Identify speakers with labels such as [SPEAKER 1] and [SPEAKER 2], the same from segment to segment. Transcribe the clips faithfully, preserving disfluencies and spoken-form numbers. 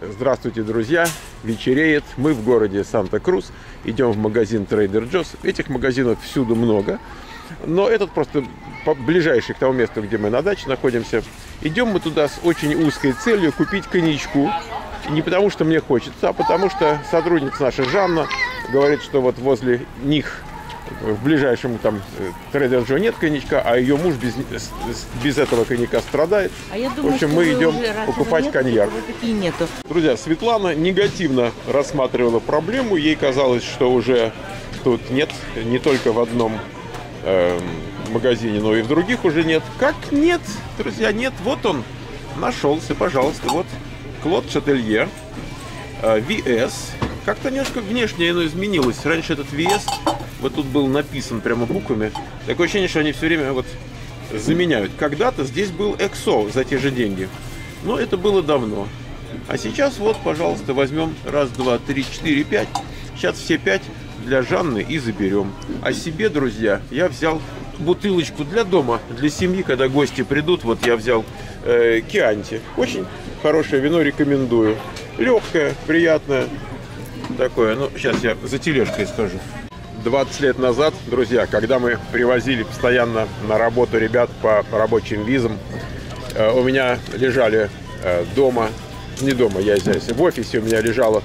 [SPEAKER 1] Здравствуйте, друзья! Вечереет. Мы в городе Санта-Крус. Идем в магазин Trader Joe's. Этих магазинов всюду много. Но этот просто ближайший к тому месту, где мы на даче находимся. Идем мы туда с очень узкой целью купить коньячку. Не потому, что мне хочется, а потому что сотрудница наша Жанна говорит, что вот возле них в ближайшем там Trader Joe нет коньячка, а ее муж без, без этого коньяка страдает.
[SPEAKER 2] А я думаю,
[SPEAKER 1] в общем, мы идем покупать коньяк.
[SPEAKER 2] Нету.
[SPEAKER 1] Друзья, Светлана негативно рассматривала проблему. Ей казалось, что уже тут нет, не только в одном э, магазине, но и в других уже нет. Как нет, друзья, нет. Вот он нашелся, пожалуйста. Вот Клод Шателье э, ви эс. Как-то немножко внешне оно изменилось. Раньше этот ви эс вот тут был написан прямо буквами. Такое ощущение, что они все время вот заменяют. Когда-то здесь был Эксо за те же деньги. Но это было давно. А сейчас вот, пожалуйста, возьмем раз, два, три, четыре, пять. Сейчас все пять для Жанны и заберем. А себе, друзья, я взял бутылочку для дома, для семьи, когда гости придут. Вот я взял э, Кианти. Очень хорошее вино, рекомендую. Легкое, приятное. Такое, ну, сейчас я за тележкой скажу. двадцать лет назад, друзья, когда мы привозили постоянно на работу ребят по рабочим визам, э, у меня лежали э, дома, не дома, я здесь, в офисе у меня лежала,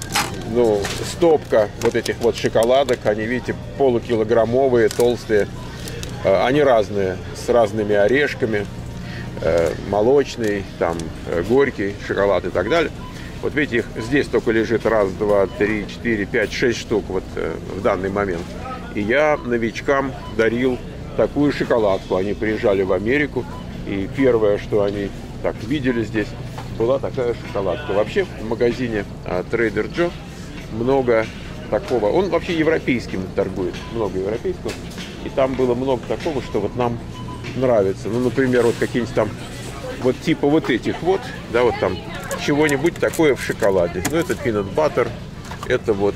[SPEAKER 1] ну, стопка вот этих вот шоколадок. Они, видите, полукилограммовые, толстые. Э, они разные, с разными орешками, э, молочный, там, э, горький шоколад и так далее. Вот видите, их здесь только лежит раз, два, три, четыре, пять, шесть штук вот э, в данный момент. И я новичкам дарил такую шоколадку. Они приезжали в Америку, и первое, что они так видели здесь, была такая шоколадка. Вообще в магазине э, Trader Joe много такого. Он вообще европейским торгует, много европейского. И там было много такого, что вот нам нравится. Ну, например, вот какие-нибудь там, вот типа вот этих вот, да, вот там чего-нибудь такое в шоколаде. Ну, это peanut butter, это вот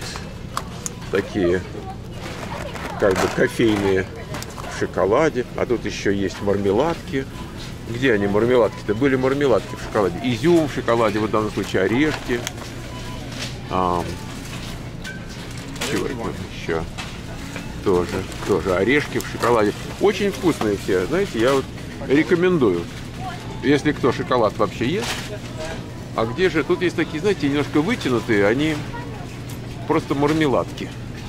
[SPEAKER 1] такие, как бы, кофейные в шоколаде. А тут еще есть мармеладки. Где они, мармеладки-то? Были мармеладки в шоколаде. Изюм в шоколаде, в данном случае орешки. А, чего это еще? Тоже, тоже орешки в шоколаде. Очень вкусные все. Знаете, я вот рекомендую. Если кто шоколад вообще ест. А где же? Тут есть такие, знаете, немножко вытянутые. Они просто мармеладки.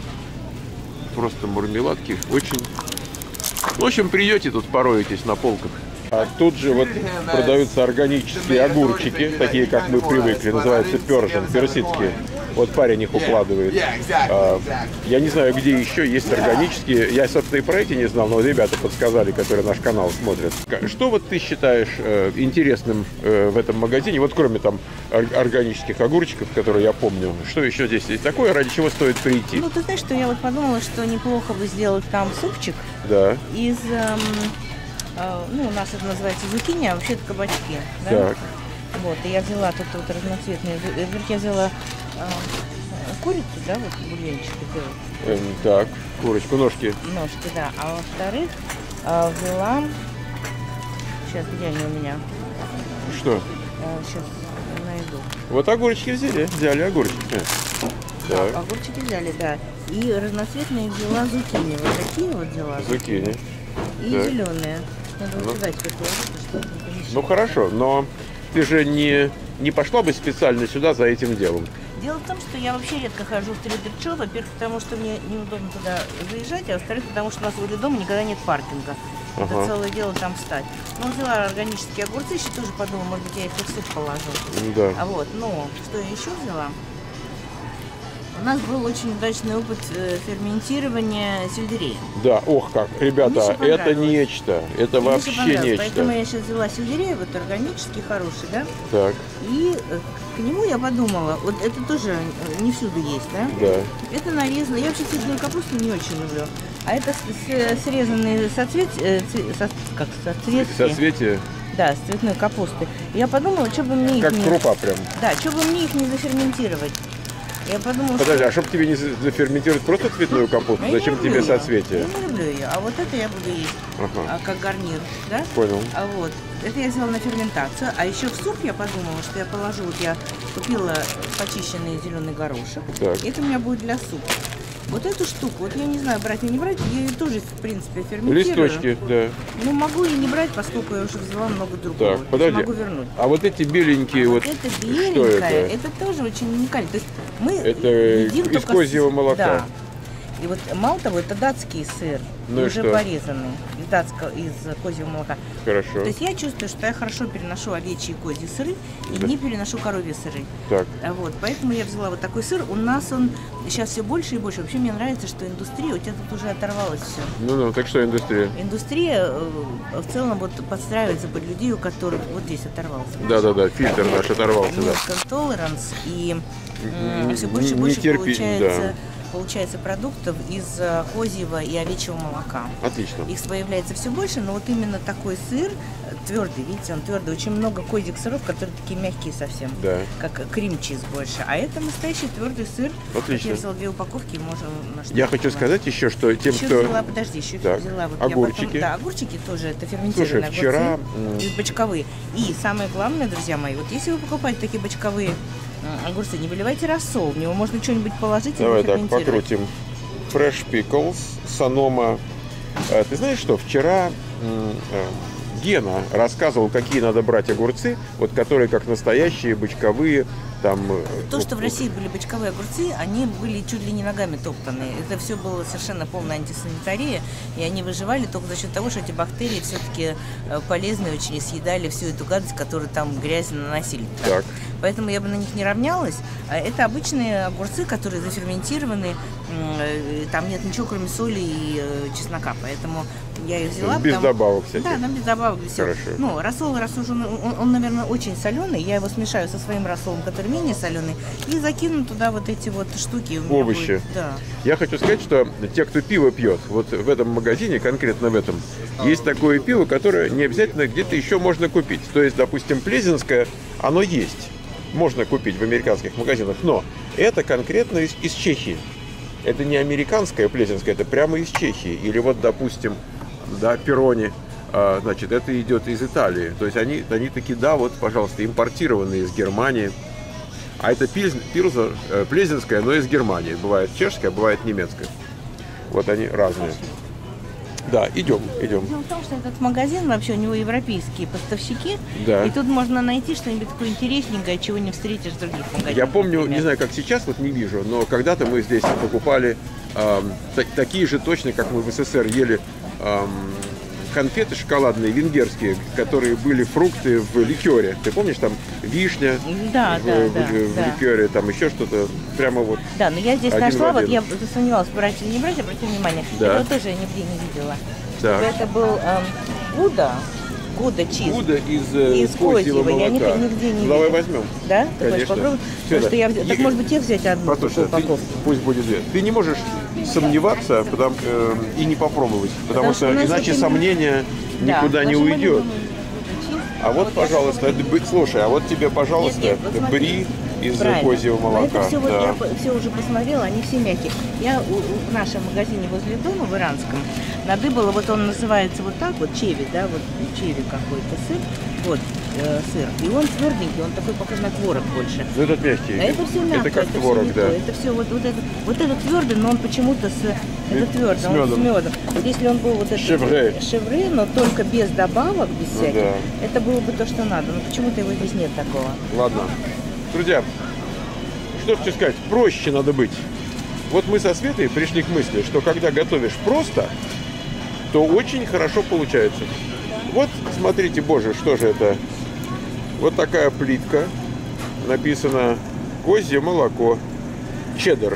[SPEAKER 1] Просто мармеладки. Очень... В общем, придете тут, пороетесь на полках. А тут же вот продаются органические огурчики, такие, как мы привыкли. Называются пержен, персидские. Вот парень их укладывает. А, я не знаю, где еще есть органические. Я, собственно, и про эти не знал, но ребята подсказали, которые наш канал смотрят. Что вот ты считаешь э, интересным э, в этом магазине? Вот кроме там органических огурчиков, которые я помню, что еще здесь есть такое, ради чего стоит прийти?
[SPEAKER 2] Ну, ты знаешь, что я вот подумала, что неплохо бы сделать там супчик.
[SPEAKER 1] Да.
[SPEAKER 2] Из, эм, э, ну, у нас это называется зукини, а вообще это кабачки. Да?
[SPEAKER 1] Так.
[SPEAKER 2] Вот, и я взяла тут вот разноцветные, я взяла э, курицу, да, вот бульончик сделать.
[SPEAKER 1] Эм, так, курочку, ножки.
[SPEAKER 2] Ножки, да. А во-вторых, э, взяла, сейчас, где они у меня?
[SPEAKER 1] Что?
[SPEAKER 2] Э, сейчас найду.
[SPEAKER 1] Вот огурчики взяли, взяли огурчики.
[SPEAKER 2] Так. А, огурчики взяли, да. И разноцветные взяла зукини. Вот такие вот взяла.
[SPEAKER 1] Зукини.
[SPEAKER 2] И
[SPEAKER 1] так.
[SPEAKER 2] Зеленые. Надо
[SPEAKER 1] ну,
[SPEAKER 2] вот сюда теперь положить, что-то
[SPEAKER 1] ну хорошо, но ты же не, не пошла бы специально сюда за этим делом.
[SPEAKER 2] Дело в том, что я вообще редко хожу в Trader Joe. Во-первых, потому что мне неудобно туда заезжать, а во-вторых, потому что у нас возле дома никогда нет паркинга. Ага. Это целое дело там встать. Ну, взяла органические огурцы, еще тоже подумала, может быть, я их в суп положу.
[SPEAKER 1] Да.
[SPEAKER 2] А вот, но что я еще взяла? У нас был очень удачный опыт ферментирования сельдерея. Да,
[SPEAKER 1] ох как, ребята, это нечто, это мне вообще нечто.
[SPEAKER 2] Поэтому я сейчас взяла сельдерей, вот органический, хороший, да?
[SPEAKER 1] Так.
[SPEAKER 2] И к нему я подумала, вот это тоже не всюду есть, да?
[SPEAKER 1] Да.
[SPEAKER 2] Это нарезано, я вообще цветную капусту не очень люблю, а это срезанные соцветия, со, как соцветия.
[SPEAKER 1] Соцветия?
[SPEAKER 2] Да, с цветной капусты. Я подумала, что бы мне их
[SPEAKER 1] как
[SPEAKER 2] не...
[SPEAKER 1] крупа прям.
[SPEAKER 2] Да, что бы мне их не заферментировать. Я подумала,
[SPEAKER 1] Подожди,
[SPEAKER 2] что...
[SPEAKER 1] а чтобы тебе не заферментировать просто цветную капусту,
[SPEAKER 2] Я
[SPEAKER 1] зачем
[SPEAKER 2] не люблю
[SPEAKER 1] тебе
[SPEAKER 2] её.
[SPEAKER 1] соцветие?
[SPEAKER 2] Я не люблю ее, а вот это я буду есть,
[SPEAKER 1] Ага.
[SPEAKER 2] а, как гарнир, да?
[SPEAKER 1] Понял.
[SPEAKER 2] А вот, это я сделала на ферментацию, а еще в суп я подумала, что я положу, вот я купила почищенный зеленый горошек,
[SPEAKER 1] Так.
[SPEAKER 2] и это у меня будет для супа. Вот эту штуку, вот я не знаю, брать или не брать, я ее тоже, в принципе, ферментирую.
[SPEAKER 1] Листочки, да.
[SPEAKER 2] Ну, могу и не брать, поскольку я уже взяла много другого.
[SPEAKER 1] Так, подожди.
[SPEAKER 2] Могу вернуть.
[SPEAKER 1] А вот эти беленькие,
[SPEAKER 2] А
[SPEAKER 1] вот,
[SPEAKER 2] вот это
[SPEAKER 1] что
[SPEAKER 2] беленькое,
[SPEAKER 1] это?
[SPEAKER 2] это тоже очень уникально. То есть мы
[SPEAKER 1] Это
[SPEAKER 2] едим
[SPEAKER 1] из
[SPEAKER 2] только
[SPEAKER 1] козьего
[SPEAKER 2] с-
[SPEAKER 1] молока.
[SPEAKER 2] Да. И вот мало того, это датский сыр,
[SPEAKER 1] Ну и
[SPEAKER 2] уже
[SPEAKER 1] что?
[SPEAKER 2] порезанный из датского, из козьего молока.
[SPEAKER 1] Хорошо.
[SPEAKER 2] То есть я чувствую, что я хорошо переношу овечьи и козьи сыры и
[SPEAKER 1] Да.
[SPEAKER 2] не переношу коровьи сыры.
[SPEAKER 1] Так.
[SPEAKER 2] А Вот, поэтому я взяла вот такой сыр. У нас он сейчас все больше и больше. Вообще мне нравится, что индустрия, у тебя тут уже оторвалось все.
[SPEAKER 1] Ну-ну, так что индустрия?
[SPEAKER 2] Индустрия э, в целом вот подстраивается под людей, у которых вот здесь оторвался.
[SPEAKER 1] Да-да-да, фильтр наш оторвался, да.
[SPEAKER 2] Milk Tolerance, и
[SPEAKER 1] Н-
[SPEAKER 2] все больше и
[SPEAKER 1] не
[SPEAKER 2] больше
[SPEAKER 1] терпи-
[SPEAKER 2] получается, получается продуктов из э, козьего и овечьего молока.
[SPEAKER 1] Отлично.
[SPEAKER 2] Их появляется все больше, но вот именно такой сыр э, твердый, видите, он твердый, очень много козьих сыров, которые такие мягкие совсем,
[SPEAKER 1] Да.
[SPEAKER 2] как крем-чиз больше. А это настоящий твердый сыр.
[SPEAKER 1] Отлично.
[SPEAKER 2] Я взяла две упаковки, можно на что
[SPEAKER 1] Я хочу
[SPEAKER 2] взяла.
[SPEAKER 1] сказать еще, что тем,
[SPEAKER 2] Еще
[SPEAKER 1] кто...
[SPEAKER 2] взяла, подожди, еще
[SPEAKER 1] Так,
[SPEAKER 2] взяла вот
[SPEAKER 1] огурчики.
[SPEAKER 2] Я потом, да, огурчики тоже, это ферментированные
[SPEAKER 1] Слушай, вчера,
[SPEAKER 2] огурцы,
[SPEAKER 1] м,
[SPEAKER 2] из бочковые. И самое главное, друзья мои, вот если вы покупаете такие бочковые м, огурцы, не выливайте рассол, в него можно что-нибудь положить и
[SPEAKER 1] Давай так,
[SPEAKER 2] ферментировать.
[SPEAKER 1] покрутим. Fresh Pickles, Sonoma. Э, Ты знаешь что, вчера м, э, Гена рассказывал, какие надо брать огурцы, вот которые как настоящие, бочковые, там... э,
[SPEAKER 2] То,
[SPEAKER 1] ну,
[SPEAKER 2] что в России были бочковые огурцы, они были чуть ли не ногами топтанные. Это все было совершенно полная антисанитария, и они выживали только за счет того, что эти бактерии все-таки полезные очень и съедали всю эту гадость, которую там грязь наносили.
[SPEAKER 1] Так.
[SPEAKER 2] Поэтому я бы на них не равнялась. А Это обычные огурцы, которые заферментированы, м, э, там нет ничего, кроме соли и э, чеснока, поэтому я их взяла.
[SPEAKER 1] Без
[SPEAKER 2] потому-
[SPEAKER 1] добавок всяких.
[SPEAKER 2] Да, там без добавок, без всего.
[SPEAKER 1] Хорошо.
[SPEAKER 2] Ну, рассол, раз уж он, он, он, наверное, очень соленый, я его смешаю со своим рассолом, который менее соленый, и закину туда вот эти вот штуки. У меня
[SPEAKER 1] Овощи.
[SPEAKER 2] будет- Да.
[SPEAKER 1] Я хочу сказать, что те, кто пиво пьет, вот в этом магазине, конкретно в этом, есть такое пиво, которое не обязательно где-то еще можно купить. То есть, допустим, Плезенское, оно есть. Можно купить в американских магазинах, но это конкретно из, из Чехии. Это не американское Плезенское, это прямо из Чехии. Или вот, допустим, да, Перони, а, значит, это идет из Италии. То есть они, они такие, да, вот, пожалуйста, импортированные из Германии. А это пильз, пилза, э, Плезенская, но из Германии. Бывает чешская, бывает немецкая. Вот они разные. Да, идем, идем.
[SPEAKER 2] Дело в том, что этот магазин, вообще у него европейские поставщики,
[SPEAKER 1] Да.
[SPEAKER 2] и тут можно найти что-нибудь такое интересненькое, чего не встретишь в других магазинах.
[SPEAKER 1] Я помню,
[SPEAKER 2] например.
[SPEAKER 1] не знаю, как сейчас, вот не вижу, но когда-то мы здесь покупали эм, та- такие же точно, как мы в СССР ели эм, конфеты шоколадные, венгерские, которые были фрукты в ликере. Ты помнишь, там вишня
[SPEAKER 2] Да,
[SPEAKER 1] в,
[SPEAKER 2] да,
[SPEAKER 1] в-
[SPEAKER 2] да,
[SPEAKER 1] в
[SPEAKER 2] да.
[SPEAKER 1] ликере, там еще что-то, прямо вот.
[SPEAKER 2] Да, но я здесь
[SPEAKER 1] Один в
[SPEAKER 2] нашла, вот
[SPEAKER 1] один.
[SPEAKER 2] я засомневалась, брать или не брать, обратите внимание,
[SPEAKER 1] Да.
[SPEAKER 2] этого тоже я нигде не видела.
[SPEAKER 1] Так.
[SPEAKER 2] Это был эм, Гуда, Гуда чиз.
[SPEAKER 1] Гуда из, э,
[SPEAKER 2] Из
[SPEAKER 1] козьего
[SPEAKER 2] козьего, я ни-
[SPEAKER 1] молока.
[SPEAKER 2] нигде не
[SPEAKER 1] Давай
[SPEAKER 2] видела.
[SPEAKER 1] возьмем.
[SPEAKER 2] Да? Ты хочешь
[SPEAKER 1] Конечно.
[SPEAKER 2] попробовать?
[SPEAKER 1] Всё,
[SPEAKER 2] Потому
[SPEAKER 1] да.
[SPEAKER 2] что я... вз- Так,
[SPEAKER 1] Е-
[SPEAKER 2] может быть, тебе взять одну
[SPEAKER 1] Послушай,
[SPEAKER 2] такую
[SPEAKER 1] ты-
[SPEAKER 2] упаковку?
[SPEAKER 1] пусть будет две. Ты не можешь сомневаться потому, э, и не попробовать, потому,
[SPEAKER 2] Потому что
[SPEAKER 1] что
[SPEAKER 2] у нас
[SPEAKER 1] иначе
[SPEAKER 2] вот именно-
[SPEAKER 1] сомнение
[SPEAKER 2] Да,
[SPEAKER 1] никуда не
[SPEAKER 2] потому что мы
[SPEAKER 1] уйдет.
[SPEAKER 2] любим Гуда чиз.
[SPEAKER 1] А вот,
[SPEAKER 2] я
[SPEAKER 1] пожалуйста, это, бы- слушай, а вот тебе, пожалуйста,
[SPEAKER 2] Нет, нет, вот смотри.
[SPEAKER 1] бри из
[SPEAKER 2] Правильно.
[SPEAKER 1] козьего
[SPEAKER 2] Но
[SPEAKER 1] молока.
[SPEAKER 2] это все, вот,
[SPEAKER 1] Да.
[SPEAKER 2] я все уже посмотрела, они все мягкие. Я у- у- в нашем магазине возле дома, в Иранском, надыбала, вот он называется вот так, вот чеви, да, вот чеви какой-то сыр, вот э, сыр. И он тверденький, он такой похож на творог больше.
[SPEAKER 1] Ну, этот мягкий.
[SPEAKER 2] А это все мягкое,
[SPEAKER 1] Это как
[SPEAKER 2] всё
[SPEAKER 1] творог,
[SPEAKER 2] не
[SPEAKER 1] да.
[SPEAKER 2] то. Это все вот, вот это, вот это твердый, но он почему-то с, это твердый,
[SPEAKER 1] с
[SPEAKER 2] он
[SPEAKER 1] мёдом.
[SPEAKER 2] с медом. Вот если он был вот этот
[SPEAKER 1] Шевре.
[SPEAKER 2] шевре, но только без добавок, без
[SPEAKER 1] Ну
[SPEAKER 2] всяких,
[SPEAKER 1] да.
[SPEAKER 2] это было бы то, что надо. Но почему-то его здесь нет такого.
[SPEAKER 1] Ладно. Друзья, что хочу сказать, проще надо быть. Вот мы со Светой пришли к мысли, что когда готовишь просто, то очень хорошо получается. Вот, смотрите, боже, что же это? Вот такая плитка. Написано козье молоко. Чеддер.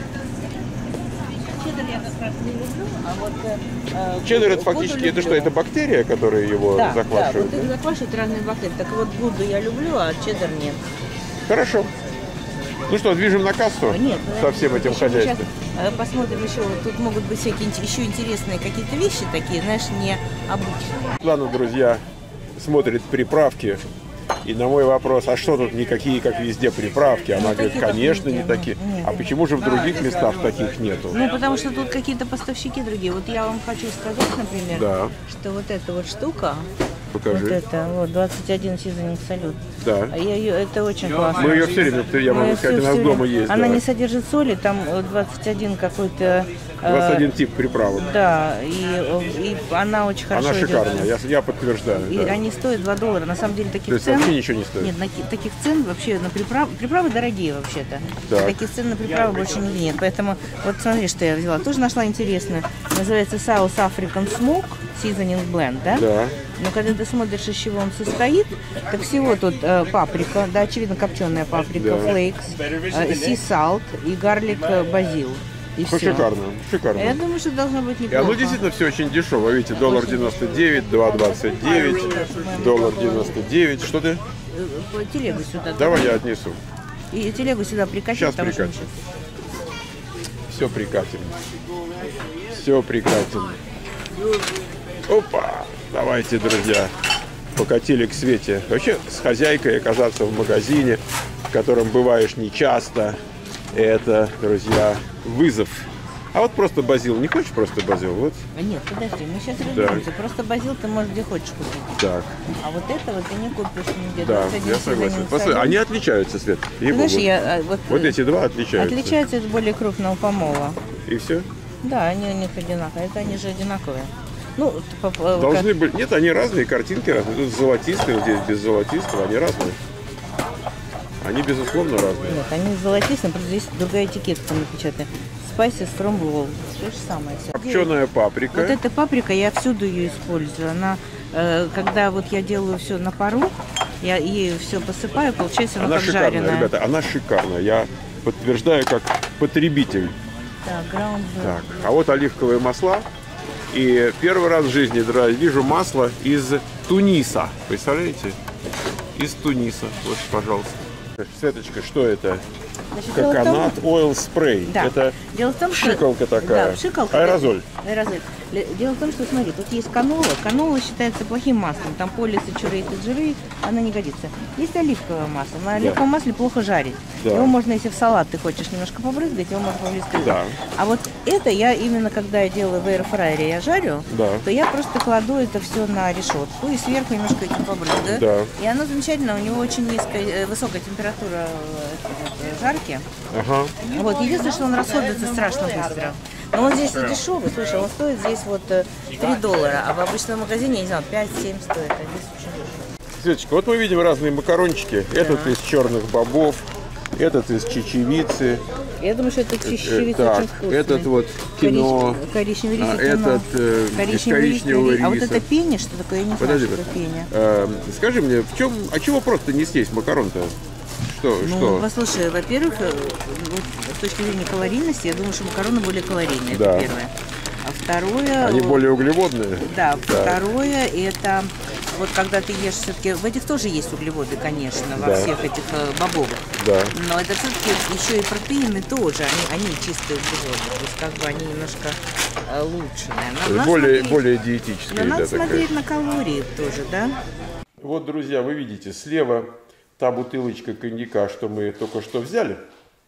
[SPEAKER 2] Чеддер я как раз не люблю, а вот... э,
[SPEAKER 1] Чеддер это
[SPEAKER 2] Гуду
[SPEAKER 1] фактически,
[SPEAKER 2] люблю.
[SPEAKER 1] это что, это бактерия, которая его
[SPEAKER 2] Да,
[SPEAKER 1] захватывает?
[SPEAKER 2] да, вот их заквашивают разные бактерии. Так вот, Гуду я люблю, а чеддер нет.
[SPEAKER 1] Хорошо. Ну что, движем на кассу
[SPEAKER 2] Нет,
[SPEAKER 1] со всем этим
[SPEAKER 2] еще мы
[SPEAKER 1] хозяйством?
[SPEAKER 2] щас, э, посмотрим еще, вот тут могут быть всякие ин- еще интересные какие-то вещи такие, знаешь, не обычные.
[SPEAKER 1] Ладно, друзья, смотрит приправки. И на мой вопрос, а что тут никакие, как везде, приправки? Она говорит, конечно, не такие. А почему же в других местах таких нету?
[SPEAKER 2] Ну, потому что тут какие-то поставщики другие. Вот я вам хочу сказать, например,
[SPEAKER 1] да.
[SPEAKER 2] что вот эта вот штука,
[SPEAKER 1] покажи.
[SPEAKER 2] Вот это, вот, двадцать один Seasoning Salute.
[SPEAKER 1] Да.
[SPEAKER 2] Я ее, это очень классно.
[SPEAKER 1] Мы ее все время, я могу
[SPEAKER 2] Мы
[SPEAKER 1] сказать, у нас дома есть.
[SPEAKER 2] Она
[SPEAKER 1] да.
[SPEAKER 2] не содержит соли, там двадцать один какой-то...
[SPEAKER 1] двадцать один э, тип приправок.
[SPEAKER 2] Да, и, и она очень хорошо
[SPEAKER 1] Она шикарная,
[SPEAKER 2] идет.
[SPEAKER 1] я, я подтверждаю.
[SPEAKER 2] И
[SPEAKER 1] да.
[SPEAKER 2] они стоят два доллара. На самом деле таких
[SPEAKER 1] То есть
[SPEAKER 2] цен...
[SPEAKER 1] вообще ничего не стоит?
[SPEAKER 2] Нет, на, таких цен вообще на приправы... Приправы дорогие вообще-то. Таких цен на приправы больше нигде нет. Поэтому вот смотри, что я взяла. Тоже нашла интересную. Называется South African Smoke Seasoning Blend, да?
[SPEAKER 1] Да.
[SPEAKER 2] Но когда ты смотришь, из чего он состоит, так всего тут э, паприка, да, очевидно, копченая паприка,
[SPEAKER 1] да.
[SPEAKER 2] флейкс, э, sea salt и гарлик э, базил. И
[SPEAKER 1] ну, шикарно, шикарно.
[SPEAKER 2] Я думаю, что должно быть неплохо.
[SPEAKER 1] И оно действительно все очень дешево. Видите, доллар девяносто девять, два двадцать девять, доллар девяносто девять. Что ты?
[SPEAKER 2] Телегу сюда.
[SPEAKER 1] Давай я отнесу.
[SPEAKER 2] И телегу сюда прикатить.
[SPEAKER 1] Сейчас прикатим. Что... Все прикатим. Все прикатим. Опа! Давайте, друзья, покатили к Свете. Вообще, с хозяйкой оказаться в магазине, в котором бываешь нечасто, это, друзья, вызов. А вот просто базил. Не хочешь просто базил? Вот.
[SPEAKER 2] Нет, подожди, мы сейчас разберемся. Да. Просто базил ты можешь где хочешь купить.
[SPEAKER 1] Так.
[SPEAKER 2] А вот этого ты не купишь нигде.
[SPEAKER 1] Да, я согласен. Посмотри, они отличаются, Свет.
[SPEAKER 2] Знаешь, я, вот,
[SPEAKER 1] вот эти два отличаются.
[SPEAKER 2] Отличаются от более крупного помола.
[SPEAKER 1] И все?
[SPEAKER 2] Да, они у них одинаковые. Это они же одинаковые. Ну,
[SPEAKER 1] должны быть. Нет, они разные, картинки разные. Тут золотистые, здесь без золотистого, они разные. Они, безусловно, разные.
[SPEAKER 2] Нет, они золотистые, просто здесь другая этикетка напечатана. Spicy Strong Roll. То же самое.
[SPEAKER 1] Копченая паприка.
[SPEAKER 2] Вот эта паприка, я всюду ее использую. Она, э, когда вот я делаю все на пару, я ею все посыпаю, получается она, она как
[SPEAKER 1] шикарная,
[SPEAKER 2] жареная.
[SPEAKER 1] Ребята, она шикарная. Я подтверждаю как потребитель.
[SPEAKER 2] Так, ground.
[SPEAKER 1] Так, а вот оливковые масла. И первый раз в жизни, друзья, вижу масло из Туниса. Представляете? Из Туниса. Вот, пожалуйста. Светочка, что это? Coconut Oil Spray.
[SPEAKER 2] Да.
[SPEAKER 1] Это
[SPEAKER 2] Дело в том, что...
[SPEAKER 1] шикалка такая.
[SPEAKER 2] Да, шикалка.
[SPEAKER 1] Аэрозоль.
[SPEAKER 2] Аэрозоль. Дело в том, что, смотри, тут есть канола. Канола считается плохим маслом. Там полисатюрейтед жиры, она не годится. Есть оливковое масло. На оливковом да. масле плохо жарить. Да. Его можно, если в салат ты хочешь немножко побрызгать, его можно побрызгать.
[SPEAKER 1] Да.
[SPEAKER 2] А вот это я именно, когда я делаю в эйрфрайере, я жарю, да. то я просто кладу это все на решетку и сверху немножко этим побрызгаю. Да. И оно замечательно, у него очень низкая, высокая температура жарки.
[SPEAKER 1] Ага.
[SPEAKER 2] Вот, единственное, что он расходуется страшно быстро. Но он здесь и дешевый, слушай, он стоит здесь вот три доллара, а в обычном магазине, я не знаю, пять-семь стоит, а здесь очень дешево.
[SPEAKER 1] Светочка, вот мы видим разные макарончики. Да. Этот из черных бобов, этот из чечевицы.
[SPEAKER 2] Я думаю, что это чечевица
[SPEAKER 1] так,
[SPEAKER 2] очень вкусный.
[SPEAKER 1] Этот вот кино,
[SPEAKER 2] коричневый рис,
[SPEAKER 1] а,
[SPEAKER 2] кино.
[SPEAKER 1] Этот э,
[SPEAKER 2] коричневый
[SPEAKER 1] коричневого
[SPEAKER 2] рис.
[SPEAKER 1] риса.
[SPEAKER 2] А вот это пеня, что такое, я не знаю,
[SPEAKER 1] Подожди,
[SPEAKER 2] что это пеня.
[SPEAKER 1] Э, скажи мне, в чем, а чего просто не съесть макарон-то? Что,
[SPEAKER 2] ну,
[SPEAKER 1] что?
[SPEAKER 2] послушай, во-первых, вот, с точки зрения калорийности, я думаю, что макароны более калорийные,
[SPEAKER 1] да.
[SPEAKER 2] это первое. А второе...
[SPEAKER 1] Они более углеводные?
[SPEAKER 2] Да, да. Второе, это вот когда ты ешь все-таки, в этих тоже есть углеводы, конечно, во да. всех этих э, бобовых.
[SPEAKER 1] Да.
[SPEAKER 2] Но это все-таки еще и протеины тоже, они, они чистые углеводы, то есть как бы они немножко э, лучше, наверное.
[SPEAKER 1] Более, смотреть, более диетические.
[SPEAKER 2] Но надо
[SPEAKER 1] да,
[SPEAKER 2] смотреть
[SPEAKER 1] такая.
[SPEAKER 2] на калории тоже, да?
[SPEAKER 1] Вот, друзья, вы видите, слева та бутылочка коньяка, что мы только что взяли,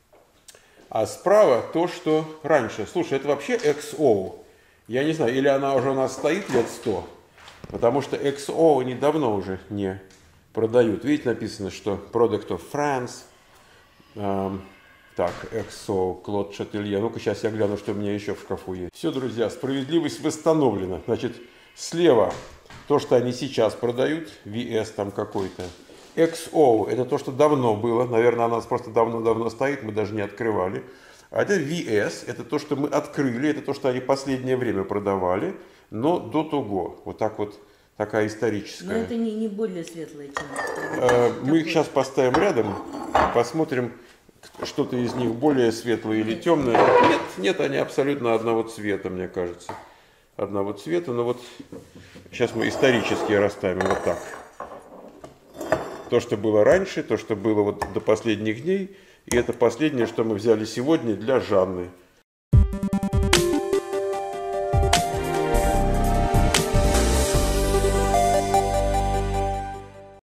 [SPEAKER 1] а справа то, что раньше. Слушай, это вообще икс о. Я не знаю, или она уже у нас стоит лет сто, потому что икс о они давно уже не продают. Видите, написано, что Product of France. Эм, так, икс о, Клод Шателье. Ну-ка, сейчас я гляну, что у меня еще в шкафу есть. Все, друзья, справедливость восстановлена. Значит, слева то, что они сейчас продают, ви эс там какой-то. икс о это то, что давно было. Наверное, она у нас просто давно-давно стоит, мы даже не открывали. А это ви эс, это то, что мы открыли, это то, что они последнее время продавали, но до того. Вот так вот, такая историческая.
[SPEAKER 2] Но это не, не более светлая, чем...
[SPEAKER 1] Э, мы их сейчас поставим рядом, посмотрим, что-то из них более светлое или темное. Нет, нет, они абсолютно одного цвета, мне кажется. Одного цвета, но вот сейчас мы исторически расставим вот так. То, что было раньше, то, что было вот до последних дней. И это последнее, что мы взяли сегодня для Жанны.